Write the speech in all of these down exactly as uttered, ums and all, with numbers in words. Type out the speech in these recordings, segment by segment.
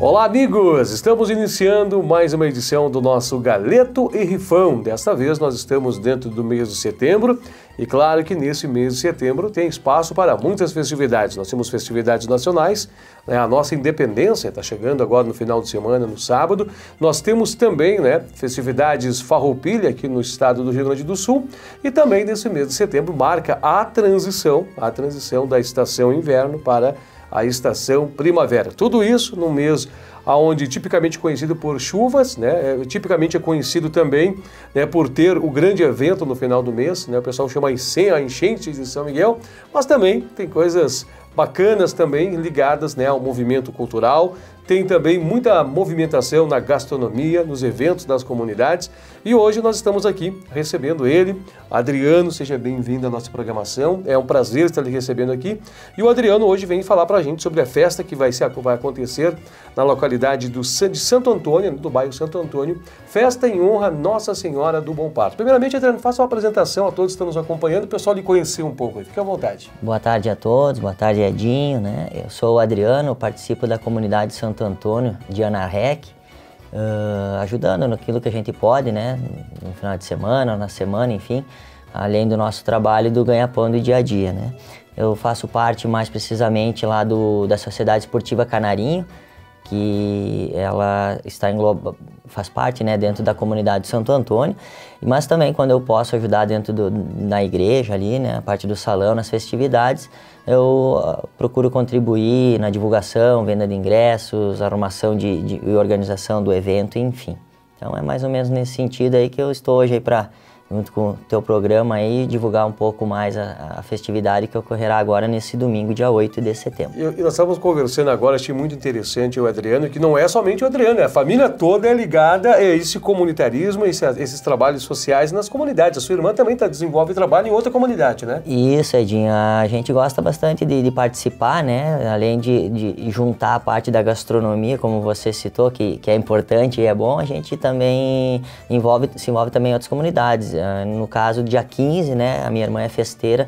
Olá, amigos! Estamos iniciando mais uma edição do nosso Galeto e Rifão. Desta vez nós estamos dentro do mês de setembro e claro que nesse mês de setembro tem espaço para muitas festividades. Nós temos festividades nacionais, né? A nossa independência está chegando agora no final de semana, no sábado. Nós temos também, né, festividades Farroupilha aqui no estado do Rio Grande do Sul e também nesse mês de setembro marca a transição, a transição da estação inverno para a estação primavera. Tudo isso num mês onde tipicamente conhecido por chuvas, né? Tipicamente é conhecido também, né, por ter o grande evento no final do mês, né? O pessoal chama a enchente de São Miguel, mas também tem coisas bacanas também ligadas, né, ao movimento cultural. Tem também muita movimentação na gastronomia, nos eventos das comunidades. E hoje nós estamos aqui recebendo ele, Adriano. Seja bem-vindo à nossa programação. É um prazer estar lhe recebendo aqui. E o Adriano hoje vem falar para a gente sobre a festa que vai, ser, vai acontecer na localidade do, de Santo Antônio, do bairro Santo Antônio. Festa em honra a Nossa Senhora do Bom Parto. Primeiramente, Adriano, faça uma apresentação a todos que estão nos acompanhando, o pessoal lhe conhecer um pouco. Fique à vontade. Boa tarde a todos, boa tarde, Edinho, né? Eu sou o Adriano, participo da comunidade Santo Santo Antônio de Anarrec, uh, ajudando naquilo que a gente pode, né, no final de semana, na semana, enfim, além do nosso trabalho do ganha-pão do dia a dia, né. Eu faço parte mais precisamente lá do, da Sociedade Esportiva Canarinho, que ela está engloba, faz parte, né, dentro da comunidade de Santo Antônio, mas também quando eu posso ajudar dentro do, na igreja ali, né, a parte do salão, nas festividades, eu uh, procuro contribuir na divulgação, venda de ingressos, arrumação de, de, e organização do evento, enfim. Então é mais ou menos nesse sentido aí que eu estou hoje aí para, junto com o teu programa aí, divulgar um pouco mais a, a festividade que ocorrerá agora nesse domingo, dia oito de setembro. E, e nós estávamos conversando agora, achei muito interessante o Adriano, que não é somente o Adriano, a família toda é ligada a esse comunitarismo, esse, esses trabalhos sociais nas comunidades. A sua irmã também tá, desenvolve trabalho em outra comunidade, né? Isso, Edinho, a gente gosta bastante de, de participar, né? Além de, de juntar a parte da gastronomia, como você citou, que, que é importante e é bom, a gente também envolve, se envolve também em outras comunidades. No caso, dia quinze, né, a minha irmã é festeira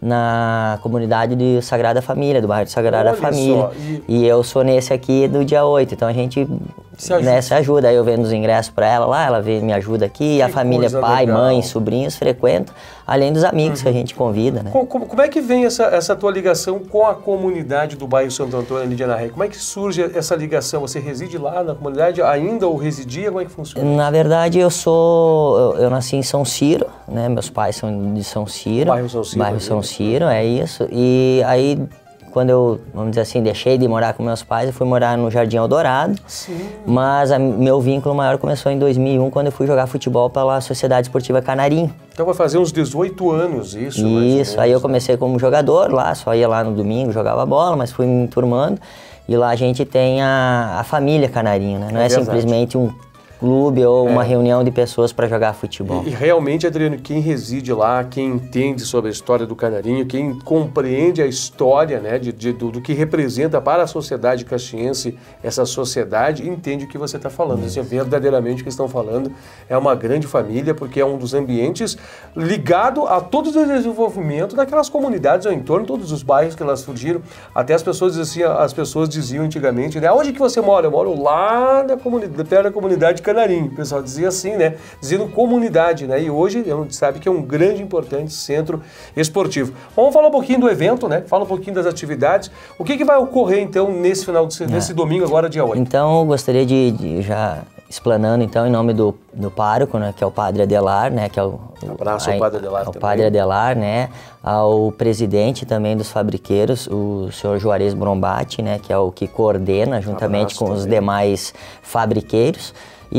na comunidade de Sagrada Família, do bairro de Sagrada Olha Família. E... e eu sou nesse aqui do dia oito, então a gente se ajuda. Né, se ajuda. Aí eu vendo os ingressos para ela lá, ela vem, me ajuda aqui, que a família, pai, legal. Mãe, sobrinhos frequentam, além dos amigos uhum. que a gente convida, né. Como, como, como é que vem essa, essa tua ligação com a comunidade do bairro Santo Antônio, ali de Anarrec? Como é que surge essa ligação? Você reside lá na comunidade ainda ou residia? Como é que funciona? Na verdade, eu sou, eu, eu nasci em São Ciro, né, meus pais são de São Ciro. Bairro São Ciro. Bairro São Ciro, é isso. E aí, quando eu, vamos dizer assim, deixei de morar com meus pais, eu fui morar no Jardim Eldorado. Sim. Mas a, meu vínculo maior começou em dois mil e um, quando eu fui jogar futebol pela Sociedade Esportiva Canarinho. Então vai fazer uns dezoito anos isso, Isso, menos, aí eu comecei como jogador lá, só ia lá no domingo, jogava bola, mas fui me turmando. E lá a gente tem a, a família Canarinho, né? Não é, é simplesmente um clube ou uma é. reunião de pessoas para jogar futebol. E, e realmente, Adriano, quem reside lá, quem entende sobre a história do Canarinho, quem compreende a história, né, de, de, do, do que representa para a sociedade caxiense essa sociedade, entende o que você está falando. Isso é verdadeiramente o que estão falando. É uma grande família, porque é um dos ambientes ligado a todo o desenvolvimento daquelas comunidades ao entorno, todos os bairros que elas surgiram. Até as pessoas diziam, as pessoas diziam antigamente, né, onde que você mora? Eu moro lá na comunidade, perto da comunidade Canarinho, o pessoal dizia assim, né? Dizendo comunidade, né? E hoje a gente sabe que é um grande, importante centro esportivo. Vamos falar um pouquinho do evento, né? Fala um pouquinho das atividades. O que, que vai ocorrer, então, nesse final de, nesse é. domingo, agora, dia oito? Então, eu gostaria de, de já explanando, então, em nome do, do pároco, né? Que é o Padre Adelar, né? Que é o, um abraço ao Padre Adelar também. Ao Padre Adelar, né? Ao presidente também dos fabriqueiros, o senhor Juarez Brombati, né? Que é o que coordena, juntamente um com também. os demais fabriqueiros.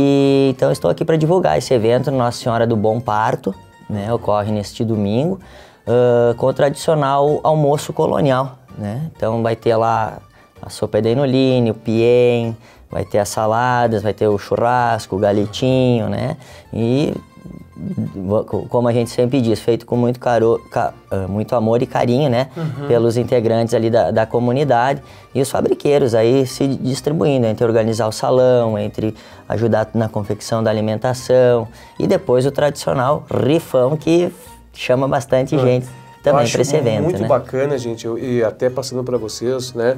E então estou aqui para divulgar esse evento Nossa Senhora do Bom Parto, né, ocorre neste domingo, uh, com o tradicional almoço colonial, né? Então vai ter lá a sopa de enoline, o piem, vai ter as saladas, vai ter o churrasco, o galetinho, né? E como a gente sempre diz, feito com muito, caro, ca, muito amor e carinho, né? Uhum. Pelos integrantes ali da, da comunidade e os fabriqueiros aí se distribuindo entre organizar o salão, entre ajudar na confecção da alimentação e depois o tradicional rifão que chama bastante uhum. gente também para esse evento, muito né? bacana, gente, eu, e até passando para vocês, né?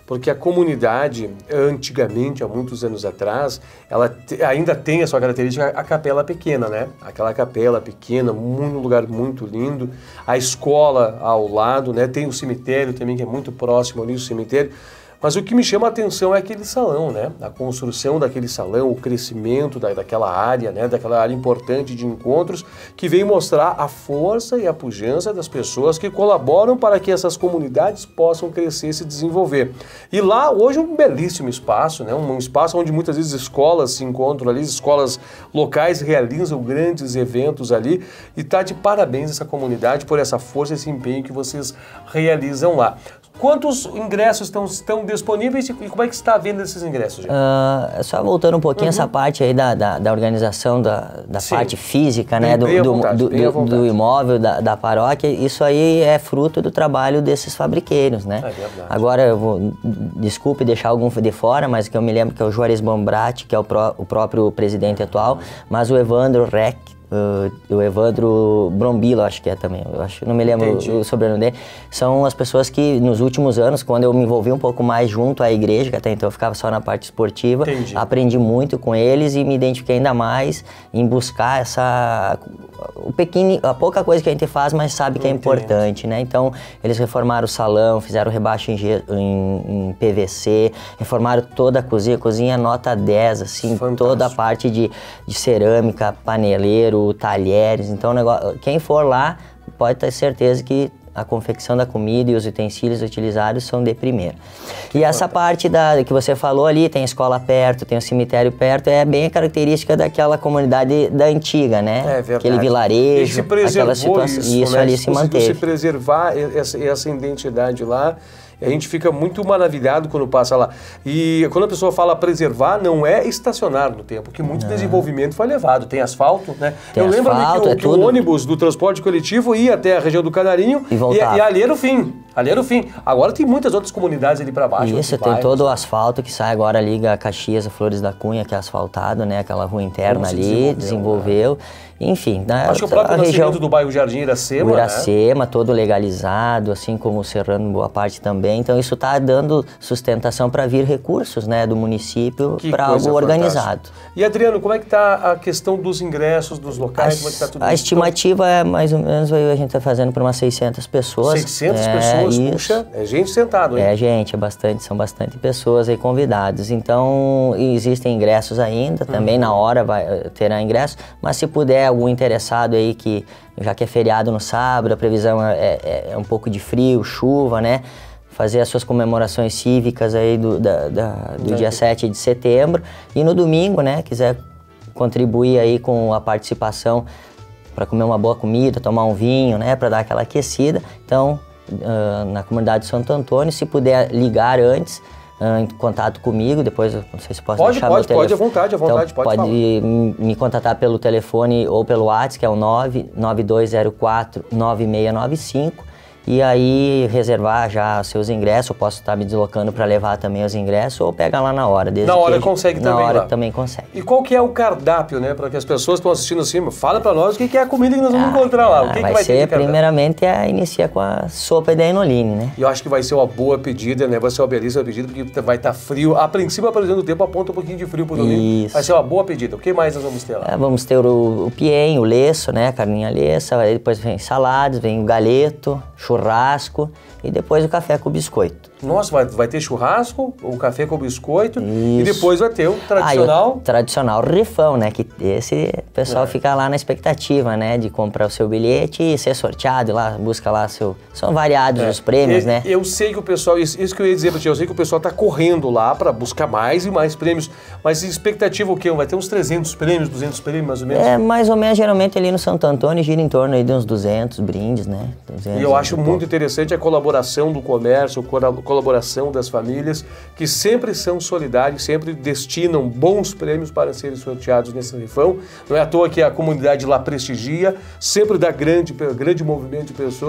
porque a comunidade, antigamente, há muitos anos atrás, ela te, ainda tem a sua característica, a capela pequena, né? Aquela capela pequena, um lugar muito lindo, a escola ao lado, né? Tem o cemitério também, que é muito próximo ali, o cemitério. Mas o que me chama a atenção é aquele salão, né? A construção daquele salão, o crescimento da, daquela área, né? Daquela área importante de encontros, que vem mostrar a força e a pujança das pessoas que colaboram para que essas comunidades possam crescer e se desenvolver. E lá, hoje, é um belíssimo espaço, né? Um espaço onde muitas vezes escolas se encontram ali, escolas locais realizam grandes eventos ali, e tá de parabéns essa comunidade por essa força e esse empenho que vocês realizam lá. Quantos ingressos estão, estão disponíveis e como é que está a venda desses ingressos, gente? Uh, só voltando um pouquinho uhum. essa parte aí da, da, da organização, da, da parte física, né, do, do, vontade, do, do, do imóvel, da, da paróquia, isso aí é fruto do trabalho desses fabriqueiros, né? É verdade. Agora, eu vou, desculpe deixar algum de fora, mas que eu me lembro que é o Juarez Bombrati, que é o, pró, o próprio presidente atual, uhum. mas o Evandro Reck, Uh, o Evandro Brombilo, acho que é também, eu acho, não me lembro Entendi. o sobrenome dele, são as pessoas que nos últimos anos, quando eu me envolvi um pouco mais junto à igreja, que até então eu ficava só na parte esportiva, Entendi. aprendi muito com eles e me identifiquei ainda mais em buscar essa, o pequeno, a pouca coisa que a gente faz, mas sabe que é importante, né? Então, eles reformaram o salão, fizeram rebaixo em, em, em P V C, reformaram toda a cozinha, cozinha nota dez, assim, Fantástico. toda a parte de, de cerâmica, paneleiro, talheres, então o negócio, quem for lá pode ter certeza que a confecção da comida e os utensílios utilizados são de primeira. E essa parte da, que você falou ali, tem a escola perto, tem o cemitério perto, é bem característica daquela comunidade da antiga, né? É verdade. Aquele vilarejo, e se preservou aquela situação, isso, isso né? ali se, se manteve. Se preservar essa, essa identidade lá, a gente fica muito maravilhado quando passa lá. E quando a pessoa fala preservar, não é estacionar no tempo, porque muito não. desenvolvimento foi levado. Tem asfalto, né? Tem Eu lembro asfalto, que, o, é que tudo. o ônibus do transporte coletivo ia até a região do Canarinho e, e, e ali era o fim. Ali era o fim. Agora tem muitas outras comunidades ali para baixo. Isso, tem todo o asfalto que sai agora, liga Caxias a Flores da Cunha, que é asfaltado, né? Aquela rua interna ali, desenvolveu. desenvolveu. Né? Enfim, né? Acho que o próprio região do bairro Jardim Iracema, o Iracema, né? todo legalizado, assim como o Serrano, boa parte também. Então isso está dando sustentação para vir recursos, né, do município para algo organizado. E Adriano, como é que está a questão dos ingressos, dos locais? A, como é que tá tudo a isso? estimativa é mais ou menos, a gente está fazendo para umas seiscentas pessoas. seiscentas é, pessoas, isso. puxa, é gente sentada, hein? É gente, é bastante, são bastante pessoas aí convidadas. Então existem ingressos ainda, também uhum. na hora vai, terá ingressos, mas se puder algum interessado aí que, já que é feriado no sábado, a previsão é, é, é um pouco de frio, chuva, né? Fazer as suas comemorações cívicas aí do, da, da, do dia sete de setembro. E no domingo, né, quiser contribuir aí com a participação para comer uma boa comida, tomar um vinho, né, para dar aquela aquecida. Então, uh, na comunidade de Santo Antônio, se puder ligar antes, uh, em contato comigo, depois eu não sei se posso pode, deixar pode, meu telefone. Pode, à vontade, à vontade, então, pode pode me contatar pelo telefone ou pelo WhatsApp, que é o nove nove dois zero quatro nove seis nove cinco. E aí reservar já os seus ingressos, eu posso estar me deslocando para levar também os ingressos ou pega lá na hora. Na hora consegue também. Na hora lá. também consegue. E qual que é o cardápio, né? Para que as pessoas que estão assistindo assim, fala para nós o que é a comida que nós vamos ah, encontrar lá. O que vai, que vai ser, ter primeiramente, a inicia com a sopa da enoline, né? E eu acho que vai ser uma boa pedida, né? Vai ser uma belíssima pedida, porque vai estar frio. A princípio, a previsão do tempo aponta um pouquinho de frio para o domingo. Isso. Vai ser uma boa pedida. O que mais nós vamos ter lá? É, vamos ter o, o piem, o leço, né? A carninha leça, aí depois vem saladas, vem o galeto, churrasco. E depois o café com biscoito. Nossa, vai, vai ter churrasco, o café com biscoito. Isso. E depois vai ter o tradicional... Ah, o tradicional rifão, né? Que esse pessoal é. fica lá na expectativa, né? De comprar o seu bilhete e ser sorteado lá, busca lá seu... São variados é. os prêmios, e, né? Eu sei que o pessoal, isso, isso que eu ia dizer pra ti, eu sei que o pessoal tá correndo lá para buscar mais e mais prêmios. Mas expectativa o quê? Vai ter uns trezentos prêmios, duzentos prêmios mais ou menos? É, mais ou menos, geralmente ali no Santo Antônio gira em torno aí de uns duzentos brindes, né? duzentos, e eu acho muito interessante a colaboração do comércio, a colaboração das famílias, que sempre são solidários, sempre destinam bons prêmios para serem sorteados nesse rifão. Não é à toa que a comunidade lá prestigia, sempre dá grande, grande movimento de pessoas,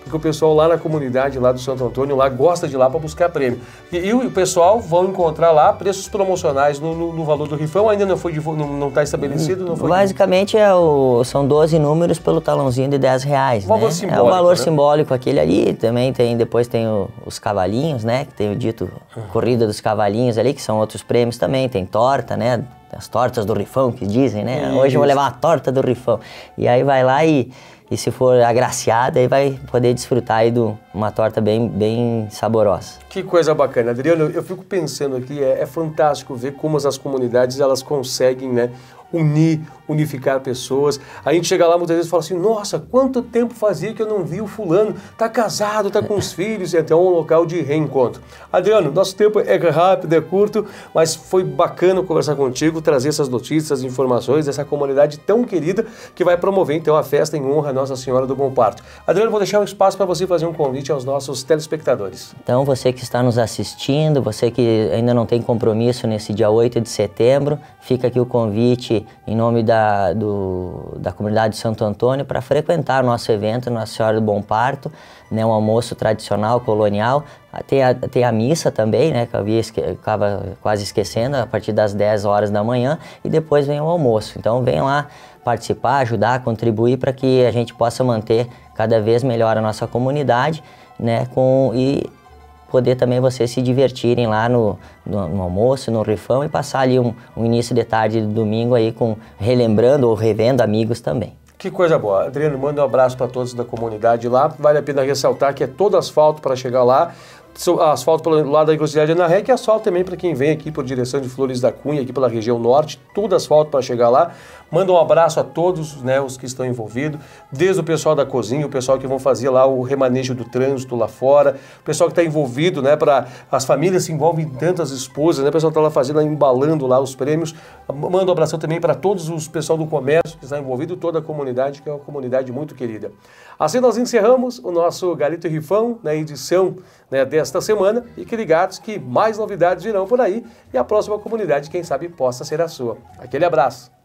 porque o pessoal lá na comunidade lá do Santo Antônio lá gosta de ir lá para buscar prêmio. E, e o pessoal vão encontrar lá preços promocionais no, no, no valor do rifão, ainda não foi não está estabelecido? Não foi Basicamente é o, são doze números pelo talãozinho de dez reais. O valor né? simbólico, é o valor né? simbólico aquele ali, também tem, depois tem o, os cavalinhos, né? Que tem o dito corrida dos cavalinhos ali, que são outros prêmios também, tem torta, né? As tortas do rifão que dizem, né? Isso. Hoje eu vou levar a torta do rifão. E aí vai lá e, e se for agraciada, aí vai poder desfrutar aí de uma torta bem, bem saborosa. Que coisa bacana, Adriano. Eu fico pensando aqui, é, é fantástico ver como as comunidades elas conseguem, né, unir, unificar pessoas. A gente chega lá muitas vezes e fala assim, nossa, quanto tempo fazia que eu não vi o fulano, tá casado, tá com os filhos, então é um local de reencontro. Adriano, nosso tempo é rápido, é curto, mas foi bacana conversar contigo, trazer essas notícias, essas informações dessa comunidade tão querida que vai promover então a festa em honra a Nossa Senhora do Bom Parto. Adriano, vou deixar um espaço para você fazer um convite aos nossos telespectadores. Então, você que está nos assistindo, você que ainda não tem compromisso nesse dia oito de setembro, fica aqui o convite em nome da, do, da comunidade de Santo Antônio para frequentar o nosso evento Nossa Senhora do Bom Parto, né, um almoço tradicional, colonial. Tem a, tem a missa também, né, que eu havia esque, acaba quase esquecendo, a partir das dez horas da manhã, e depois vem o almoço. Então vem lá participar, ajudar, contribuir para que a gente possa manter cada vez melhor a nossa comunidade, né, com, e poder também vocês se divertirem lá no, no, no almoço, no rifão, e passar ali um, um início de tarde de domingo aí com relembrando ou revendo amigos também. Que coisa boa. Adriano, manda um abraço para todos da comunidade lá. Vale a pena ressaltar que é todo asfalto para chegar lá. Asfalto pelo lado da Encruzilhada na Rec e asfalto também para quem vem aqui por direção de Flores da Cunha, aqui pela região norte, tudo asfalto para chegar lá. Manda um abraço a todos, né, os que estão envolvidos, desde o pessoal da cozinha, o pessoal que vão fazer lá o remanejo do trânsito lá fora, o pessoal que está envolvido, né, para as famílias se envolvem tanto as esposas, né, o pessoal está lá fazendo, embalando lá os prêmios. Manda um abração também para todos os pessoal do comércio que está envolvido, toda a comunidade, que é uma comunidade muito querida. Assim nós encerramos o nosso Galeto e Rifão, na edição, né, desta semana, e que ligados que mais novidades virão por aí e a próxima comunidade, quem sabe, possa ser a sua. Aquele abraço.